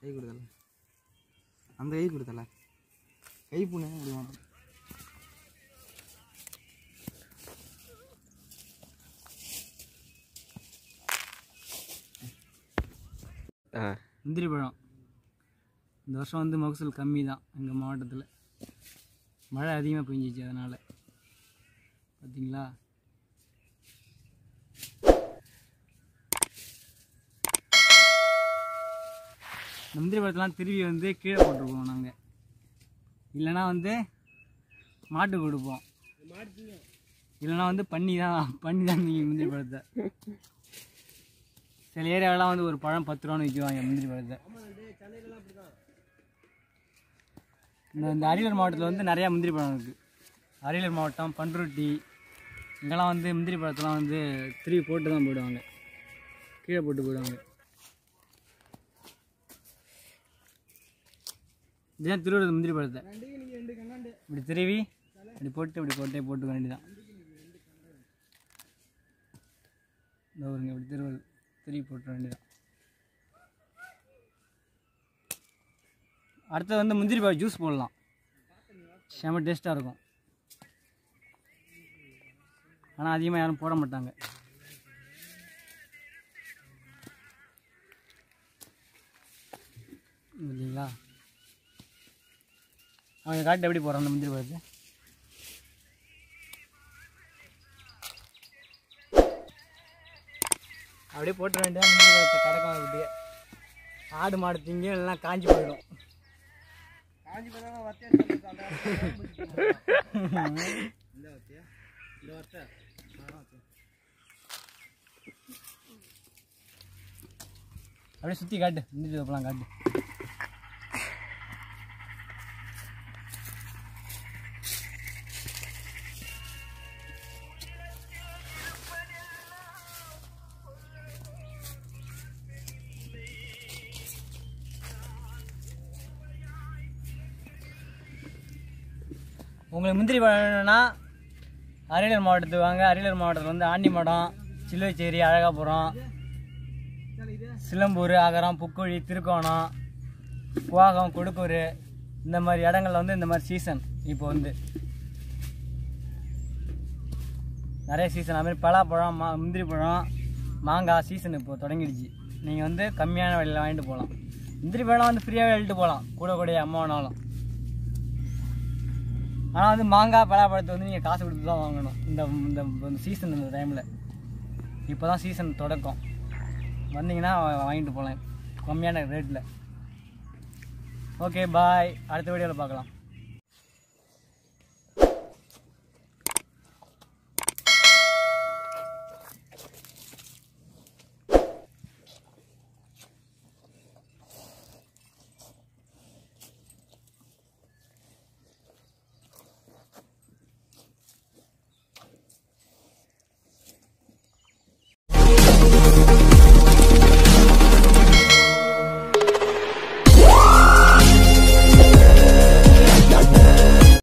கை கொடுத்தல அந்த கை கொடுத்தல கை பூனை அப்படி வாங்க முந்திரி பழம் இந்த வருஷம் வந்து மகசூல் கம்மி தான் எங்கள் மாவட்டத்தில் மழை அதிகமாக பெஞ்சிச்சு அதனால் பார்த்தீங்களா முந்திரி பழத்தெல்லாம் திருவி வந்து கீழே போட்டுருவோம் நாங்கள் இல்லைன்னா வந்து மாட்டுக்கு கொடுப்போம் இல்லைன்னா வந்து பண்ணி தான் முந்திரி பழத்தை சில ஏரியாவெல்லாம் வந்து ஒரு பழம் 10 ரூபான்னு விற்குவாங்க முந்திரி பழத்தை இந்த அரியலூர் மாவட்டத்தில் வந்து நிறையா முந்திரி பழம் இருக்குது அரியலூர் மாவட்டம் பண்ருட்டி இங்கெல்லாம் வந்து முந்திரி பழத்தெல்லாம் வந்து திருவி போட்டு தான் போயிடுவாங்க கீழே போட்டு போயிடுவாங்க இதுதான் திருவிழா முந்திரி பழத்தை இப்படி திருவி இப்படி போட்டு இப்படி போட்டுக்க வேண்டியதான் இந்த ஊருங்க இப்படி திருவி போட்டுற வேண்டியதான் அடுத்தது வந்து முந்திரி பழம் ஜூஸ் போடலாம் செம்ம டேஸ்ட்டாக இருக்கும் ஆனால் அதிகமாக யாரும் போட மாட்டாங்க இல்லைங்களா அவங்க காட்டு எப்படி போகிறான் அந்த முந்திரி பழத்தை அப்படியே போட்டுற வேண்டிய முந்திரி பழத்தை கிடக்கும் அப்படியே ஆடு மாடு திங்க இல்லைன்னா காஞ்சி போயிடும் அப்படியே சுற்றி காட்டு முந்திரி தோப்பெல்லாம் காட்டு உங்களுக்கு முந்திரி பழம் வேணும்னா அரியலூர் மாவட்டத்துக்கு வாங்க அரியலூர் மாவட்டத்தில் வந்து ஆண்டிமடம் சிலுவைச்சேரி அழகாபுரம் சிலம்பூர் அகரம் புக்குழி திருக்கோணம் குவாகம் கொடுக்கூர் இந்த மாதிரி இடங்கள்ல வந்து இந்த மாதிரி சீசன் இப்போ வந்து நிறைய சீசன் அதுமாதிரி பலாப்பழம் முந்திரி பழம் மாங்காய் சீசன் இப்போ தொடங்கிடுச்சு நீங்கள் வந்து கம்மியான விலையில் வாங்கிட்டு போகலாம் முந்திரி பழம் வந்து ஃப்ரீயாகவே எழுட்டு போகலாம் கூட அம்மாவனாலும் ஆனால் வந்து மாங்காய் பலாப்பழத்தை வந்து நீங்கள் காசு கொடுத்து தான் வாங்கணும் இந்த சீசன் இந்த டைமில் இப்போ தான் சீசன் தொடக்கம் வந்தீங்கன்னா வாங்கிட்டு போகலாம் கம்மியான ரேட்டில் ஓகே பாய் அடுத்த வீடியோவில் பார்க்கலாம்